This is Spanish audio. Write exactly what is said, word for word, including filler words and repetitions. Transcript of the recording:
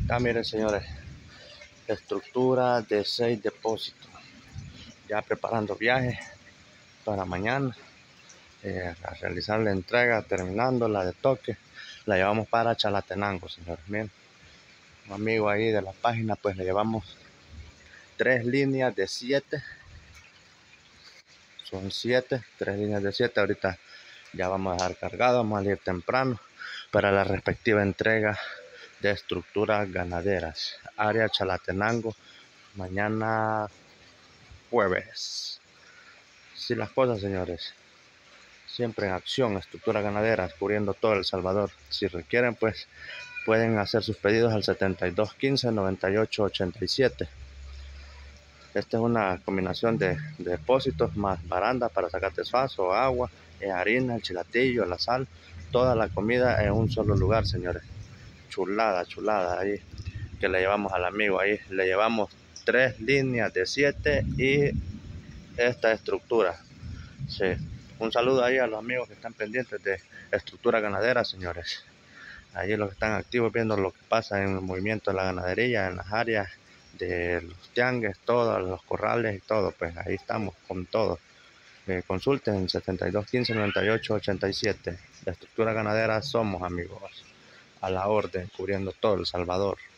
Acá miren señores, estructura de seis depósitos, ya preparando viaje para mañana, eh, a realizar la entrega, terminando la de toque, la llevamos para Chalatenango señores. Miren, un amigo ahí de la página, pues le llevamos tres líneas de siete, son siete, tres líneas de siete. Ahorita ya vamos a dejar cargado, vamos a ir temprano para la respectiva entrega de estructuras ganaderas, área Chalatenango, mañana jueves. Si las cosas señores, siempre en acción, estructuras ganaderas cubriendo todo El Salvador. Si requieren pues pueden hacer sus pedidos al setenta y dos quince noventa y ocho ochenta y siete. Esta es una combinación de, de depósitos más baranda para sacarte suazo, agua, eh, harina, el chilatillo, la sal, toda la comida en un solo lugar señores. Chulada, chulada ahí que le llevamos al amigo. Ahí le llevamos tres líneas de siete y esta estructura. Sí. Un saludo ahí a los amigos que están pendientes de estructura ganadera señores. Ahí los que están activos viendo lo que pasa en el movimiento de la ganadería, en las áreas de los tiangues, todos los corrales y todo, pues ahí estamos con todo. Eh, consulten setenta y dos quince noventa y ocho ochenta y siete. La estructura ganadera somos amigos, a la orden, cubriendo todo El Salvador.